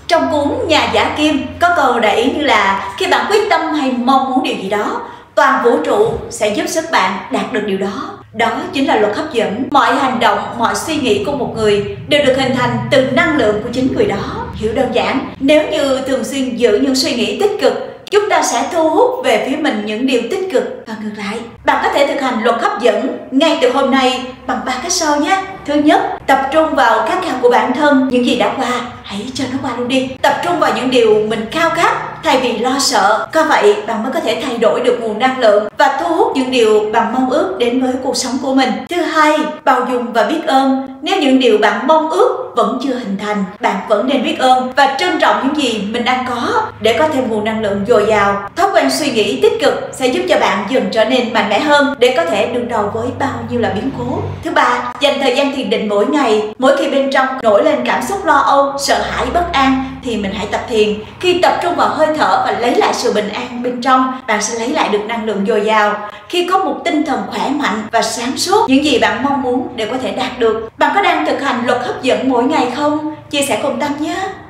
Trong cuốn Nhà giả kim có câu để ý như là khi bạn quyết tâm hay mong muốn điều gì đó, toàn vũ trụ sẽ giúp sức bạn đạt được điều đó. Đó chính là luật hấp dẫn. Mọi hành động, mọi suy nghĩ của một người đều được hình thành từ năng lượng của chính người đó. Hiểu đơn giản, nếu như thường xuyên giữ những suy nghĩ tích cực, chúng ta sẽ thu hút về phía mình những điều tích cực. Và ngược lại, bạn có thể thực hành luật hấp dẫn ngay từ hôm nay bằng 3 cách sau nhé. Thứ nhất, tập trung vào khát khao của bản thân. Những gì đã qua, hãy cho nó qua luôn đi. Tập trung vào những điều mình khao khát thay vì lo sợ. Có vậy bạn mới có thể thay đổi được nguồn năng lượng và thu hút những điều bạn mong ước đến với cuộc sống của mình. Thứ hai, bao dung và biết ơn. Nếu những điều bạn mong ước vẫn chưa hình thành, bạn vẫn nên biết ơn và trân trọng những gì mình đang có để có thêm nguồn năng lượng dồi dào. Thói quen suy nghĩ tích cực sẽ giúp cho bạn dần trở nên mạnh mẽ hơn để có thể đương đầu với bao nhiêu là biến cố. Thứ ba, dành thời gian thiền định mỗi ngày. Mỗi khi bên trong nổi lên cảm xúc lo âu, sợ hãi, bất an thì mình hãy tập thiền. Khi tập trung vào hơi thở và lấy lại sự bình an bên trong, bạn sẽ lấy lại được năng lượng dồi dào. Khi có một tinh thần khỏe mạnh và sáng suốt, những gì bạn mong muốn đều có thể đạt được. Bạn có đang thực hành luật hấp dẫn mỗi ngày không? Chia sẻ cùng Tâm nhé!